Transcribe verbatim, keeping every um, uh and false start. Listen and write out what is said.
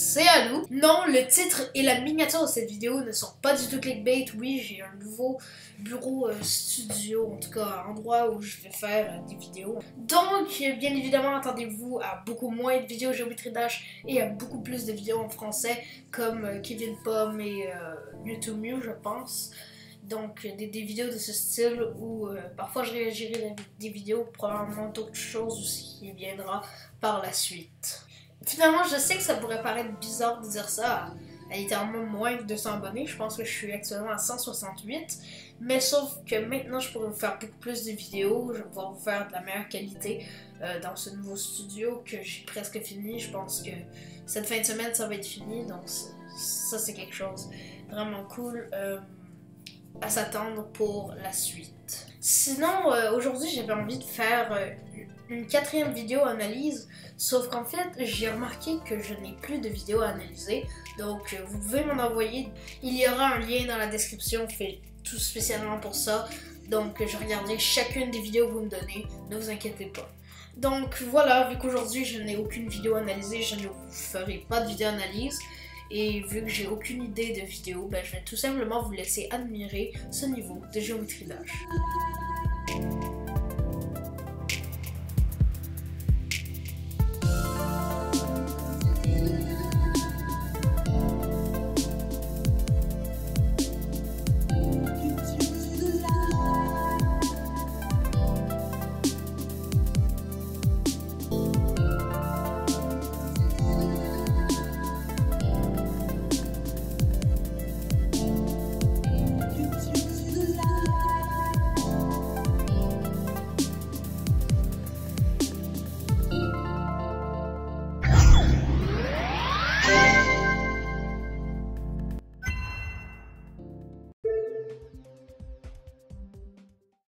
c'est Alou. Non, le titre et la miniature de cette vidéo ne sont pas du tout clickbait. Oui, j'ai un nouveau bureau euh, studio, en tout cas un endroit où je vais faire euh, des vidéos. Donc, bien évidemment, attendez-vous à beaucoup moins de vidéos Géométrie Dash et à beaucoup plus de vidéos en français comme euh, Kevin Pomme et euh, YouTube Mew, je pense. Donc des, des vidéos de ce style où euh, parfois je réagirai à des vidéos, probablement d'autres choses aussi qui viendra par la suite. Finalement, je sais que ça pourrait paraître bizarre de dire ça à, à littéralement moins de deux cents abonnés. Je pense que je suis actuellement à cent soixante-huit. Mais sauf que maintenant, je pourrais vous faire beaucoup plus de vidéos. Je vais pouvoir vous faire de la meilleure qualité euh, dans ce nouveau studio que j'ai presque fini. Je pense que cette fin de semaine, ça va être fini. Donc ça, c'est quelque chose de vraiment cool euh, à s'attendre pour la suite. Sinon, euh, aujourd'hui, j'avais envie de faire euh, une quatrième vidéo analyse, sauf qu'en fait, j'ai remarqué que je n'ai plus de vidéos à analyser, donc euh, vous pouvez m'en envoyer. Il y aura un lien dans la description fait tout spécialement pour ça, donc je regarderai chacune des vidéos que vous me donnez, ne vous inquiétez pas. Donc voilà, vu qu'aujourd'hui je n'ai aucune vidéo analysée, je ne vous ferai pas de vidéo analyse. Et vu que j'ai aucune idée de vidéo, ben je vais tout simplement vous laisser admirer ce niveau de Géométrie Dash.